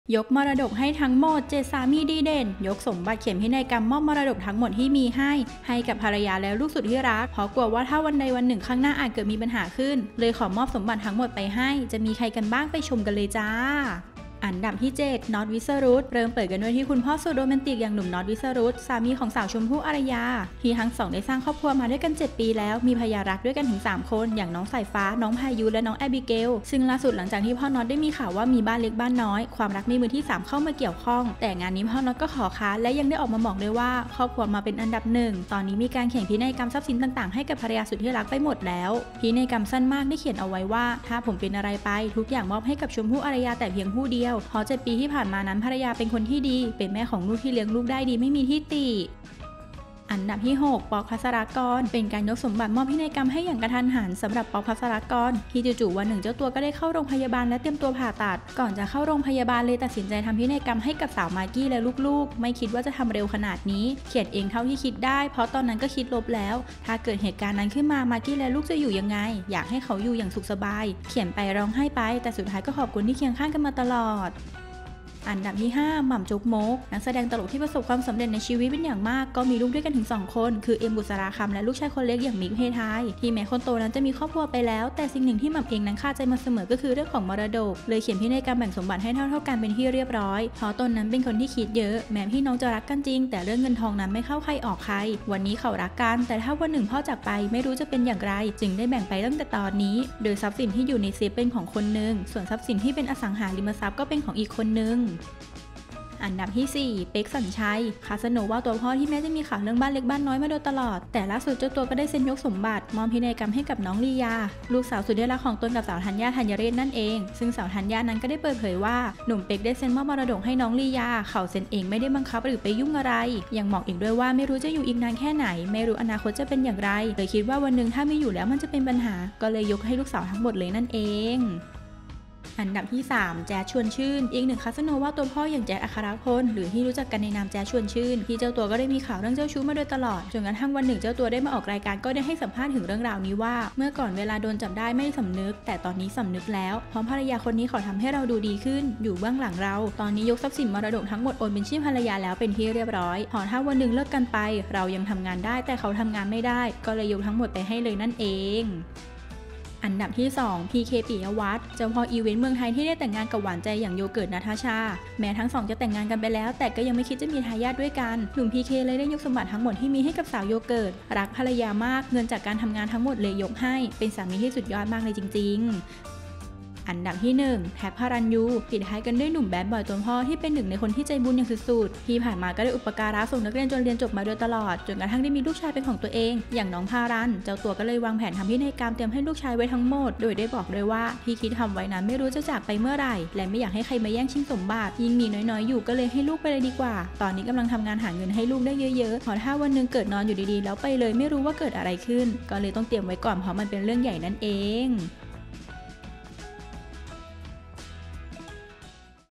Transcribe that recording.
ยกมรดกให้ทั้งหมด7สามีดีเด่นยกสมบัติเขียนพินัยกรรมมอบมรดกทั้งหมดที่มีให้กับภรรยาและลูกสุดที่รักเพราะกลัวว่าถ้าวันใดวันหนึ่งข้างหน้าอาจเกิดมีปัญหาขึ้นเลยขอมอบสมบัติทั้งหมดไปให้จะมีใครกันบ้างไปชมกันเลยจ้าอันดับที่7น็อตวิสรุตเริ่มเปิดกันด้วยที่คุณพ่อสุดโรแมนติกอย่างหนุ่มน็อตวิสรุตสามีของสาวชมพู่อารยาที่ทั้งสองได้สร้างครอบครัวมาด้วยกัน7ปีแล้วมีภรรยารักด้วยกันถึง3คนอย่างน้องสายฟ้าน้องพายุและน้องแอบิเกลซึ่งล่าสุดหลังจากที่พ่อน็อตได้มีข่าวว่ามีบ้านเล็กบ้านน้อยความรักมีมือที่3เข้ามาเกี่ยวข้องแต่งานนี้พ่อน็อตก็ขอค้านและยังได้ออกมาบอกด้วยว่าครอบครัวมาเป็นอันดับ1ตอนนี้มีการเขียนพินัยกรรมทรัพย์สินต่างๆให้กับภรรยาสุดที่รักไปหมดแล้วพินัยกรรมสั้นมากได้เขียนเอาไว้ว่าถ้าผมเป็นอะไรไปทุกอย่างมอบให้กับชมพู่อารยาแต่เพียงผู้เดียวเพราะ7ปีที่ผ่านมาภรรยาเป็นคนที่ดีเป็นแม่ของลูกที่เลี้ยงลูกได้ดีไม่มีที่ติอันดับที่6 ป๊อก ภัสรกรเป็นการยกสมบัติมอบพินัยกรรมให้อย่างกระทันหันสำหรับป๊อก ภัสรกรที่จู่ๆวันหนึ่งเจ้าตัวก็ได้เข้าโรงพยาบาลและเตรียมตัวผ่าตัดก่อนจะเข้าโรงพยาบาลเลยตัดสินใจทำพินัยกรรมให้กับสาวมากกี้และลูกๆไม่คิดว่าจะทำเร็วขนาดนี้เขียนเองเท่าที่คิดได้เพราะตอนนั้นก็คิดลบแล้วถ้าเกิดเหตุการณ์นั้นขึ้นมามากกี้และลูกจะอยู่ยังไงอยากให้เขาอยู่อย่างสุขสบายเขียนไปร้องไห้ไปแต่สุดท้ายก็ขอบคุณที่เคียงข้างกันมาตลอดอันดับที่5หม่ำจุ๊บมกนักแสดงตลกที่ประสบความสำเร็จในชีวิตเป็นอย่างมากก็มีลูกด้วยกันถึง2คนคือเอ็มบุษราคำและลูกชายคนเล็กอย่างมิกเพทายที่แม้คนโตนั้นจะมีครอบครัวไปแล้วแต่สิ่งหนึ่งที่หม่ำเองนั้นคาใจมาเสมอก็คือเรื่องของมรดกเลยเขียนพินัยกรรมแบ่งสมบัติให้เท่ากันเป็นที่เรียบร้อยเพราะตนนั้นเป็นคนที่คิดเยอะแม้พี่น้องจะรักกันจริงแต่เรื่องเงินทองนั้นไม่เข้าใครออกใครวันนี้เขารักกันแต่ถ้าวันหนึ่งพ่อจากไปไม่รู้จะเป็นอย่างไรจึงได้แบ่งไปตั้งแต่ตอนนี้โดยทรัพย์สินที่อยู่ในเซฟเป็นของคนหนึ่งส่วนทรัพย์สินที่เป็นอสังหาริมทรัพย์ก็เป็นของอีกคนหนึ่งอันดับที่4เป็กสัญชัยคาสโนว่าตัวพ่อที่แม้จะมีข่าวเรื่องบ้านเล็กบ้านน้อยมาโดยตลอดแต่ล่าสุดเจ้าตัวก็ได้เซ็นยกสมบัติมอบพินัยกรรมให้กับน้องลียาลูกสาวสุดที่รักของตนกับสาวธัญญาธัญเรศนั่นเองซึ่งสาวธัญญานั้นก็ได้เปิดเผยว่าหนุ่มเป็กได้เซ็นมอบมรดกให้น้องลียาเขาเซ็นเองไม่ได้บังคับหรือไปยุ่งอะไรยังบอกอีกด้วยว่าไม่รู้จะอยู่อีกนานแค่ไหนไม่รู้อนาคตจะเป็นอย่างไรเลยคิดว่าวันหนึ่งถ้าไม่อยู่แล้วมันจะเป็นปัญหาก็เลยยกให้ลูกสาวทั้งหมดเลยนั่นเองอันดับที่3แจ๊สชวนชื่นอีกหนึ่งคาสโนว่าตัวพ่ออย่างแจ๊สอัครพลหรือที่รู้จักกันในนามแจ๊สชวนชื่นที่เจ้าตัวก็ได้มีข่าวเรื่องเจ้าชู้มาโดยตลอดจนกระทั่งวันหนึ่งเจ้าตัวได้มาออกรายการก็ได้ให้สัมภาษณ์ถึงเรื่องราวนี้ว่าเมื่อก่อนเวลาโดนจับได้ไม่สำนึกแต่ตอนนี้สำนึกแล้วเพราะภรรยาคนนี้เขาทำให้เราดูดีขึ้นอยู่เบื้องหลังเราตอนนี้ยกทรัพย์สินมรดกทั้งหมดโอนเป็นชื่อภรรยาแล้วเป็นที่เรียบร้อยพอถ้าวันหนึ่งเลิกกันไปเรายังทำงานได้แต่เขาทำงานไม่ได้ก็เลยยกทั้งหมดไปให้เลยนั่นเองอันดับที่2 PK ปิยวัฒน์เจ้าพ่ออีเวนต์เมืองไทยที่ได้แต่งงานกับหวานใจอย่างโยเกิร์ตณทัชชาแม้ทั้งสองจะแต่งงานกันไปแล้วแต่ก็ยังไม่คิดจะมีทายาทด้วยกันหนุ่ม PK เลยได้ยกสมบัติทั้งหมดที่มีให้กับสาวโยเกิร์ตรักภรรยามากเงินจากการทำงานทั้งหมดเลยยกให้เป็นสามีที่สุดยอดมากเลยจริงๆอันดับที่1แท็กพารัญยูปิดท้ายกันด้วยหนุ่มแบดบอยตัวพ่อที่เป็นหนึ่งในคนที่ใจบุญอย่างสุดๆที่ผ่านมาก็ได้อุปการะส่งนักเรียนจนเรียนจบมาโดยตลอดจนกระทั่งได้มีลูกชายเป็นของตัวเองอย่างน้องพารันเจ้าตัวก็เลยวางแผนทำพินัยกรรมเตรียมให้ลูกชายไว้ทั้งหมดโดยได้บอกด้วยว่าที่คิดทำไว้นั้นไม่รู้จะจากไปเมื่อไหร่และไม่อยากให้ใครมาแย่งชิงสมบัติยิ่งมีน้อยๆอยู่ก็เลยให้ลูกไปเลยดีกว่าตอนนี้กำลังทำงานหาเงินให้ลูกได้เยอะๆเพราะถ้าวันนึงเกิดนอนอยู่ดีๆแล้วไปเลยไม่รู้ว่าเกิดอะไรขึ้นก็เลยต้องเตรียมไว้ก่อนเพราะมันเป็นเรื่องใหญ่นั่นเอง